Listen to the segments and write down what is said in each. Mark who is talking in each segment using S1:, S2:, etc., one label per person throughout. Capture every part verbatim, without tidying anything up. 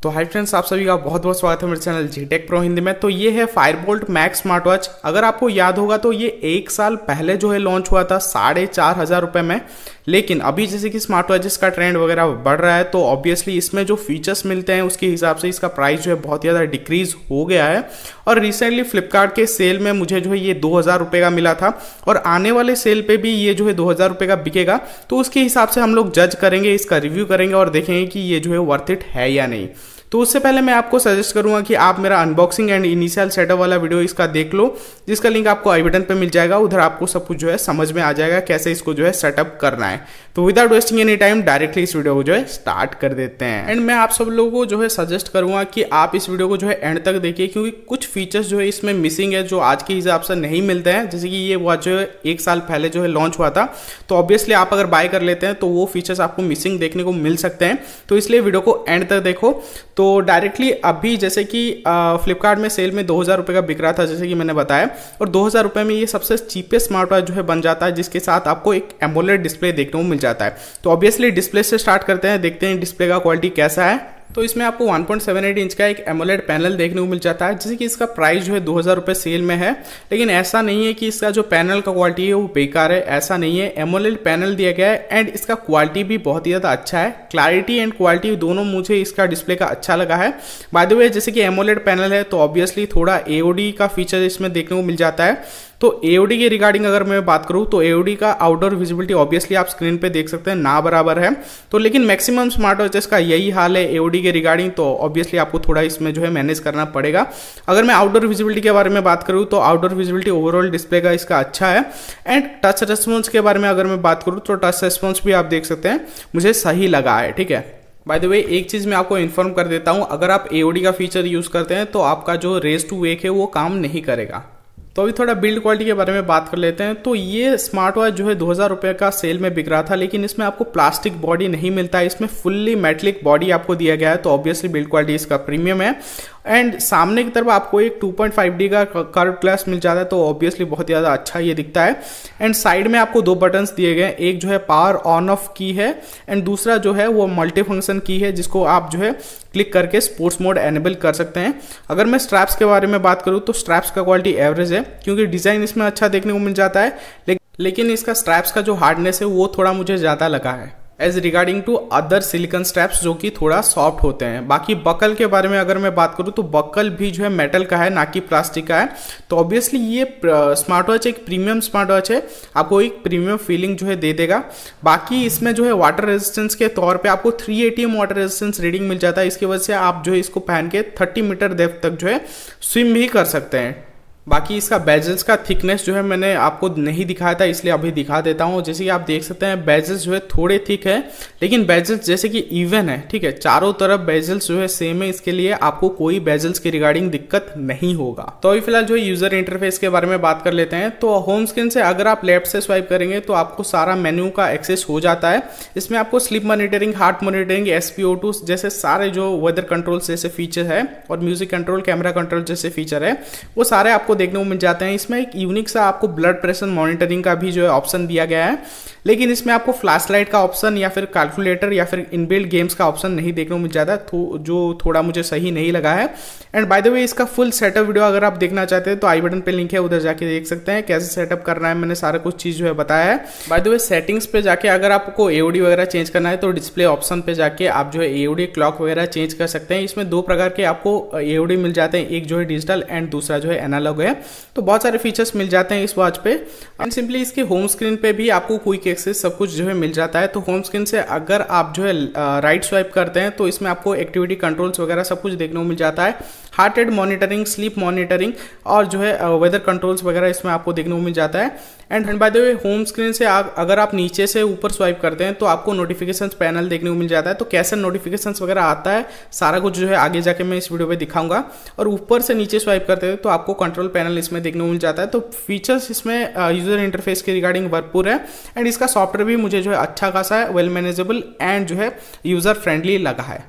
S1: तो hi friends, आप सभी का बहुत बहुत स्वागत है मेरे channel G tech pro Hindi में। तो ये है फायरबोल्ट मैक्स स्मार्ट वॉच। अगर आपको याद होगा तो ये एक साल पहले जो है लॉन्च हुआ था साढ़े चार हज़ार रुपये में। लेकिन अभी जैसे कि स्मार्ट वॉचेस का ट्रेंड वगैरह बढ़ रहा है तो ऑब्वियसली इसमें जो फीचर्स मिलते हैं उसके हिसाब से इसका प्राइस जो है बहुत ज़्यादा डिक्रीज हो गया है। और रिसेंटली फ्लिपकार्ट के सेल में मुझे जो है ये दो हज़ार रुपये का मिला था और आने वाले सेल पे भी ये जो है दो हज़ार रुपये का बिकेगा। तो उसके हिसाब से हम लोग जज करेंगे, इसका रिव्यू करेंगे और देखेंगे कि ये जो है वर्थ इट है या नहीं। तो उससे पहले मैं आपको सजेस्ट करूंगा कि आप मेरा अनबॉक्सिंग एंड इनिशियल सेटअप वाला वीडियो इसका देख लो, जिसका लिंक आपको आई बटन पे मिल जाएगा। उधर आपको सब कुछ जो है समझ में आ जाएगा कैसे इसको जो है सेटअप करना है। तो without wasting any time directly इस वीडियो को जो है स्टार्ट कर देते हैं। एंड मैं आप सब लोगों को जो है सजेस्ट करूंगा कि आप इस वीडियो को जो है एंड तक देखिए, क्योंकि कुछ फीचर्स जो है इसमें मिसिंग है जो आज के हिसाब से नहीं मिलते हैं। जैसे कि ये वॉच जो है एक साल पहले जो है लॉन्च हुआ था, तो ऑब्वियसली आप अगर बाय कर लेते हैं तो वो फीचर्स आपको मिसिंग देखने को मिल सकते हैं। तो इसलिए वीडियो को एंड तक देखो। तो डायरेक्टली अभी जैसे कि फ्लिपकार्ट में सेल में दो हज़ार रुपये का बिक रहा था, जैसे कि मैंने बताया, और दो हज़ार रुपये में ये सबसे चीपेस्ट स्मार्ट वॉच जो है बन जाता है, जिसके साथ आपको एक एमोलेड डिस्प्ले देखने को मिल जाता है। तो ऑब्वियसली डिस्प्ले से स्टार्ट करते हैं, देखते हैं डिस्प्ले का क्वालिटी कैसा है। तो इसमें आपको one point seven eight inch का एक एमोलेड पैनल देखने को मिल जाता है, जैसे कि इसका प्राइस जो है दो हज़ार रुपये सेल में है। लेकिन ऐसा नहीं है कि इसका जो पैनल का क्वालिटी है वो बेकार है, ऐसा नहीं है। एमोलेड पैनल दिया गया है एंड इसका क्वालिटी भी बहुत ही ज़्यादा अच्छा है। क्लैरिटी एंड क्वालिटी दोनों मुझे इसका डिस्प्ले का अच्छा लगा है। बाय द वे, जैसे कि एमोलेड पैनल है तो ऑब्वियसली थोड़ा एओडी का फीचर इसमें देखने को मिल जाता है। तो एओडी के रिगार्डिंग अगर मैं बात करूं तो एओडी का आउटडोर विजिबिलिटी ऑब्वियसली आप स्क्रीन पे देख सकते हैं ना बराबर है। तो लेकिन मैक्सिमम स्मार्ट वॉचेस का यही हाल है एओडी के रिगार्डिंग, तो ऑब्वियसली आपको थोड़ा इसमें जो है मैनेज करना पड़ेगा। अगर मैं आउटडोर विजिबिलिटी के बारे में बात करूं तो आउटडोर विजिबिलिटी ओवरऑल डिस्प्ले का इसका अच्छा है। एंड टच रेस्पॉन्स के बारे में अगर मैं बात करूं तो टच रेस्पॉन्स भी आप देख सकते हैं, मुझे सही लगा है। ठीक है, बाय द वे एक चीज़ मैं आपको इन्फॉर्म कर देता हूं, अगर आप एओडी का फीचर यूज़ करते हैं तो आपका जो रेज टू वेक है वो काम नहीं करेगा। तो अभी थोड़ा बिल्ड क्वालिटी के बारे में बात कर लेते हैं। तो ये स्मार्ट वॉच जो है दो हज़ार रुपये का सेल में बिक रहा था, लेकिन इसमें आपको प्लास्टिक बॉडी नहीं मिलता है, इसमें फुल्ली मेटलिक बॉडी आपको दिया गया है। तो ऑब्वियसली बिल्ड क्वालिटी इसका प्रीमियम है। एंड सामने की तरफ आपको एक टू पॉइंट फाइव डी का कर्व ग्लास मिल जाता है, तो ऑब्वियसली बहुत ज़्यादा अच्छा ये दिखता है। एंड साइड में आपको दो बटन्स दिए गए हैं, एक जो है पावर ऑन ऑफ की है एंड दूसरा जो है वो मल्टी फंक्शन की है, जिसको आप जो है क्लिक करके स्पोर्ट्स मोड एनेबल कर सकते हैं। अगर मैं स्ट्रैप्स के बारे में बात करूं तो स्ट्रैप्स का क्वालिटी एवरेज है, क्योंकि डिजाइन इसमें अच्छा देखने को मिल जाता है। लेकिन इसका स्ट्रैप्स का जो हार्डनेस है वो थोड़ा मुझे ज़्यादा लगा है as regarding to other silicone straps जो कि थोड़ा सॉफ्ट होते हैं। बाकी बकल के बारे में अगर मैं बात करूं तो बकल भी जो है मेटल का है, ना कि प्लास्टिक का है। तो ऑब्वियसली ये स्मार्ट वॉच एक प्रीमियम स्मार्ट वॉच है, आपको एक प्रीमियम फीलिंग जो है दे देगा। बाकी इसमें जो है वाटर रेजिस्टेंस के तौर पे आपको three ATM water resistance reading मिल जाता है। इसकी वजह से आप जो है इसको पहन के थर्टी मीटर डेप्थ तक जो है स्विम भी कर सकते हैं। बाकी इसका बेजल्स का थिकनेस जो है मैंने आपको नहीं दिखाया था, इसलिए अभी दिखा देता हूँ। जैसे कि आप देख सकते हैं बेजल्स जो है थोड़े थिक है, लेकिन बेजल्स जैसे कि इवन है। ठीक है, चारों तरफ बेजल्स जो है सेम है, इसके लिए आपको कोई बेजल्स के रिगार्डिंग दिक्कत नहीं होगा। तो अभी फिलहाल जो है यूजर इंटरफेस के बारे में बात कर लेते हैं। तो होम स्क्रीन से अगर आप लेफ्ट से स्वाइप करेंगे तो आपको सारा मेन्यू का एक्सेस हो जाता है। इसमें आपको sleep monitoring, heart monitoring, S P O two जैसे सारे जो वेदर कंट्रोल जैसे फीचर है और म्यूजिक कंट्रोल, कैमरा कंट्रोल जैसे फीचर है वो सारे आपको देखने को मिल जाते हैं। इसमें एक यूनिक सा आपको ब्लड प्रेशर मॉनिटरिंग का भी जो है ऑप्शन दिया गया है, लेकिन इसमें आपको फ्लैश लाइट का ऑप्शन या फिर कैलकुलेटर या फिर इनबिल्ट गेम्स का ऑप्शन नहीं देखने को मिल जाता, थो, जो थोड़ा मुझे सही नहीं लगा है। एंड बाय द वे इसका फुल सेटअप वीडियो अगर आप देखना चाहते हैं तो आई बटन पे लिंक है, उधर जाके देख सकते हैं कैसे सेटअप करना है। मैंने सारा कुछ चीज जो है बताया है। बाय द वे सेटिंग्स पे जाके अगर आपको एओडी वगैरह चेंज करना है तो डिस्प्ले ऑप्शन पे जाके आप जो है एओडी क्लॉक वगैरह चेंज कर सकते हैं। इसमें दो प्रकार के आपको एओडी मिल जाते हैं, एक जो है डिजिटल एंड दूसरा जो है एनालॉग है। तो बहुत सारे फीचर्स मिल जाते हैं इस वॉच पे। एंड सिंपली इसके होम स्क्रीन पे भी आपको क्विक एक्सेस सब कुछ जो है मिल जाता है। तो होम स्क्रीन से अगर आप जो है राइट स्वाइप करते हैं तो इसमें आपको एक्टिविटी कंट्रोल्स वगैरह सब कुछ देखने को मिल जाता है। Heart rate monitoring, sleep monitoring और जो है वेदर कंट्रोल्स वगैरह इसमें आपको देखने को मिल जाता है। And by the way home screen से अगर आप नीचे से ऊपर स्वाइप करते हैं तो आपको नोटिफिकेशंस पैनल देखने को मिल जाता है। तो कैसे नोटिफिकेशंस वगैरह आता है सारा कुछ जो है आगे जाके मैं इस वीडियो पे दिखाऊंगा। और ऊपर से नीचे स्वाइप करते हैं तो आपको कंट्रोल पैनल इसमें देखने को मिल जाता है। तो फीचर्स इसमें यूजर इंटरफेस के रिगार्डिंग भरपूर है। एंड इसका सॉफ्टवेयर भी मुझे जो है अच्छा खासा है, वेल मैनेजेबल एंड जो है यूजर फ्रेंडली लगा है।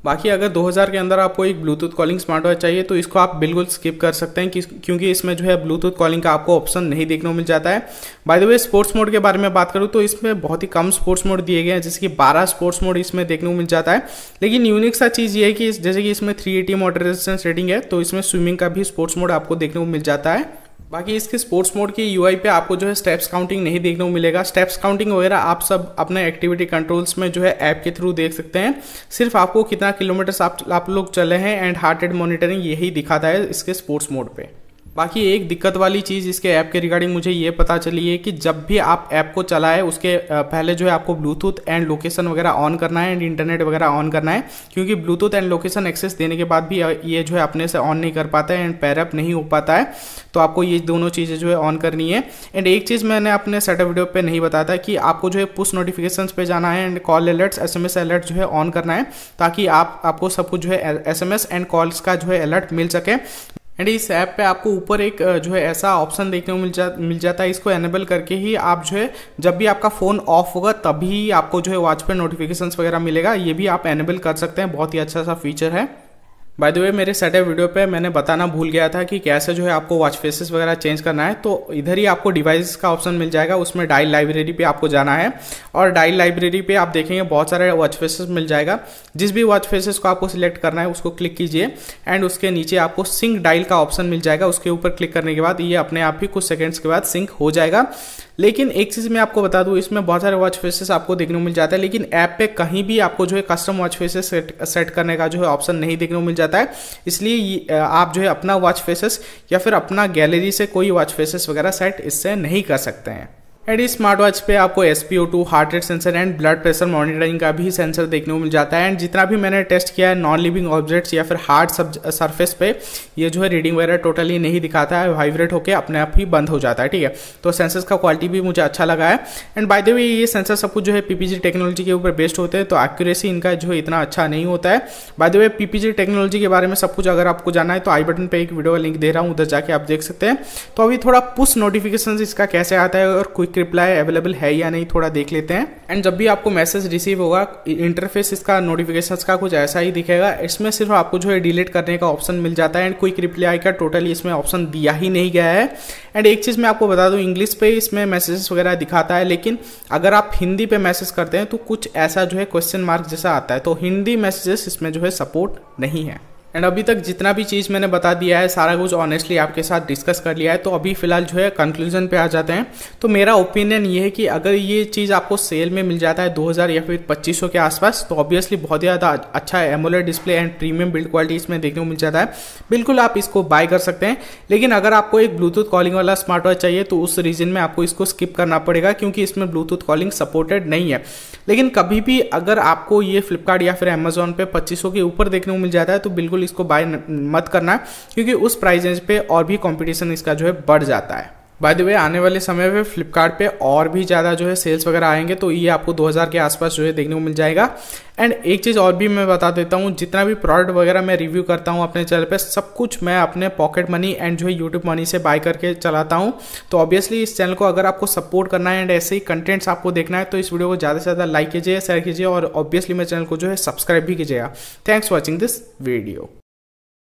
S1: बाकी अगर दो हज़ार के अंदर आपको एक ब्लूटूथ कॉलिंग स्मार्ट वॉच चाहिए तो इसको आप बिल्कुल स्किप कर सकते हैं, क्योंकि इसमें जो है ब्लूटूथ कॉलिंग का आपको ऑप्शन नहीं देखने को मिल जाता है। By the way sports mode के बारे में बात करूँ तो इसमें बहुत ही कम स्पोर्ट्स मोड दिए गए हैं, जैसे कि बारह स्पोर्ट्स मोड इसमें देखने को मिल जाता है। लेकिन यूनिक सा चीज़ ये है कि जैसे कि इसमें three AT water resistance rating है, तो इसमें स्विमिंग का भी स्पोर्ट्स मोड आपको देखने को मिल जाता है। बाकी इसके स्पोर्ट्स मोड की यूआई पे आपको जो है स्टेप्स काउंटिंग नहीं देखने को मिलेगा। स्टेप्स काउंटिंग वगैरह आप सब अपने एक्टिविटी कंट्रोल्स में जो है ऐप के थ्रू देख सकते हैं। सिर्फ आपको कितना किलोमीटर्स आप आप लोग चले हैं एंड हार्ट रेट मॉनिटरिंग यही दिखाता है इसके स्पोर्ट्स मोड पे। बाकी एक दिक्कत वाली चीज़ इसके ऐप के रिगार्डिंग मुझे ये पता चली है कि जब भी आप ऐप को चलाएं उसके पहले जो है आपको ब्लूटूथ एंड लोकेशन वगैरह ऑन करना है एंड इंटरनेट वगैरह ऑन करना है, क्योंकि ब्लूटूथ एंड लोकेशन एक्सेस देने के बाद भी ये जो है अपने से ऑन नहीं कर पाता है एंड पैर अप नहीं हो पाता है। तो आपको ये दोनों चीज़ें जो है ऑन करनी है। एंड एक चीज़ मैंने अपने सेटअप वीडियो पे नहीं बताया था कि आपको जो है पुश नोटिफिकेशंस पे जाना है and call alerts S M S alert जो है ऑन करना है, ताकि आप आपको सब कुछ जो है S M S and calls का जो है अलर्ट मिल सके। एंड इस ऐप पे आपको ऊपर एक जो है ऐसा ऑप्शन देखने को मिल जा मिल जाता है। इसको एनेबल करके ही आप जो है जब भी आपका फ़ोन ऑफ होगा तभी आपको जो है वॉच पे नोटिफिकेशंस वगैरह मिलेगा। ये भी आप एनेबल कर सकते हैं, बहुत ही अच्छा सा फीचर है। बाय द वे मेरे सेटअप वीडियो पे मैंने बताना भूल गया था कि कैसे जो है आपको वॉच फेसेस वगैरह चेंज करना है। तो इधर ही आपको डिवाइस का ऑप्शन मिल जाएगा, उसमें डायल लाइब्रेरी पे आपको जाना है और डायल लाइब्रेरी पे आप देखेंगे बहुत सारे वॉच फेसेस मिल जाएगा। जिस भी वॉच फेसेस को आपको सिलेक्ट करना है उसको क्लिक कीजिए एंड उसके नीचे आपको सिंक डायल का ऑप्शन मिल जाएगा। उसके ऊपर क्लिक करने के बाद ये अपने आप ही कुछ सेकेंड्स के बाद सिंक हो जाएगा। लेकिन एक चीज़ मैं आपको बता दूं, इसमें बहुत सारे वॉच फेसेस आपको देखने को मिल जाता है, लेकिन ऐप पे कहीं भी आपको जो है custom watch faces set set करने का जो है ऑप्शन नहीं देखने को मिल जाता है। इसलिए आप जो है अपना वॉच फेसेस या फिर अपना गैलरी से कोई वॉच फेसेस वगैरह सेट इससे नहीं कर सकते हैं। एंड इस स्मार्ट वॉच पे आपको S P O two, heart rate sensor and blood pressure monitoring का भी सेंसर देखने को मिल जाता है। एंड जितना भी मैंने टेस्ट किया है नॉन लिविंग ऑब्जेक्ट्स या फिर हार्ड सरफेस पे ये जो है रीडिंग वगैरह टोटली नहीं दिखाता है, वाइब्रेट होकर अपने आप ही बंद हो जाता है। ठीक है, तो सेंसर्स का क्वालिटी भी मुझे अच्छा लगा है। एंड बाय द वे ये सेंसर सब कुछ जो है पीपीजी टेक्नोलॉजी के ऊपर बेस्ड होते हैं, तो एक्यूरेसी इनका जो है इतना अच्छा नहीं होता है। By the way PPG technology के बारे में सब कुछ अगर आपको जानना है तो आई बटन पे एक वीडियो का लिंक दे रहा हूँ, उधर जाके आप देख सकते हैं। तो अभी थोड़ा पुश नोटिफिकेशन इसका कैसे आता है और क्विक रिप्लाई अवेलेबल है या नहीं थोड़ा देख लेते हैं। एंड जब भी आपको मैसेज रिसीव होगा इंटरफेस इसका नोटिफिकेशंस का कुछ ऐसा ही दिखेगा। इसमें सिर्फ आपको जो है डिलीट करने का ऑप्शन मिल जाता है एंड क्विक रिप्लाई का टोटली इसमें ऑप्शन दिया ही नहीं गया है। एंड एक चीज़ मैं आपको बता दूं, इंग्लिश पे इसमें मैसेजेस वगैरह दिखाता है, लेकिन अगर आप हिंदी पे मैसेज करते हैं तो कुछ ऐसा जो है क्वेश्चन मार्क जैसा आता है, तो हिंदी मैसेजेस इसमें जो है सपोर्ट नहीं है। एंड अभी तक जितना भी चीज़ मैंने बता दिया है सारा कुछ ऑनेस्टली आपके साथ डिस्कस कर लिया है। तो अभी फिलहाल जो है कंक्लूजन पे आ जाते हैं। तो मेरा ओपिनियन ये है कि अगर ये चीज़ आपको सेल में मिल जाता है दो हज़ार या फिर पच्चीस सौ के आसपास, तो ऑब्वियसली बहुत ही ज़्यादा अच्छा AMOLED display and premium build quality इसमें देखने को मिल जाता है, बिल्कुल आप इसको बाय कर सकते हैं। लेकिन अगर आपको एक ब्लूटूथ कॉलिंग वाला स्मार्ट वॉच चाहिए तो उस रीजन में आपको इसको स्किप करना पड़ेगा, क्योंकि इसमें ब्लूटूथ कॉलिंग सपोर्टेड नहीं है। लेकिन कभी भी अगर आपको ये फ्लिपकार्ट या फिर अमेजोन पे पच्चीस सौ के ऊपर देखने को मिल जाता है तो बिल्कुल इसको बाय मत करना, क्योंकि उस प्राइस रेंज पे और भी कंपटीशन इसका जो है बढ़ जाता है। बाय द वे आने वाले समय पे फ्लिपकार्ट पे और भी ज़्यादा जो है सेल्स वगैरह आएंगे, तो ये आपको दो हज़ार के आसपास जो है देखने को मिल जाएगा। एंड एक चीज़ और भी मैं बता देता हूँ, जितना भी प्रोडक्ट वगैरह मैं रिव्यू करता हूँ अपने चैनल पे, सब कुछ मैं अपने पॉकेट मनी एंड जो है यूट्यूब मनी से बाय करके चलाता हूँ। तो ऑब्वियसली इस चैनल को अगर आपको सपोर्ट करना है एंड ऐसे ही कंटेंट्स आपको देखना है तो इस वीडियो को ज़्यादा से ज़्यादा लाइक कीजिए, शेयर कीजिए और ऑब्वियसली मेरे चैनल को जो है सब्सक्राइब भी कीजिएगा। Thanks watching this video.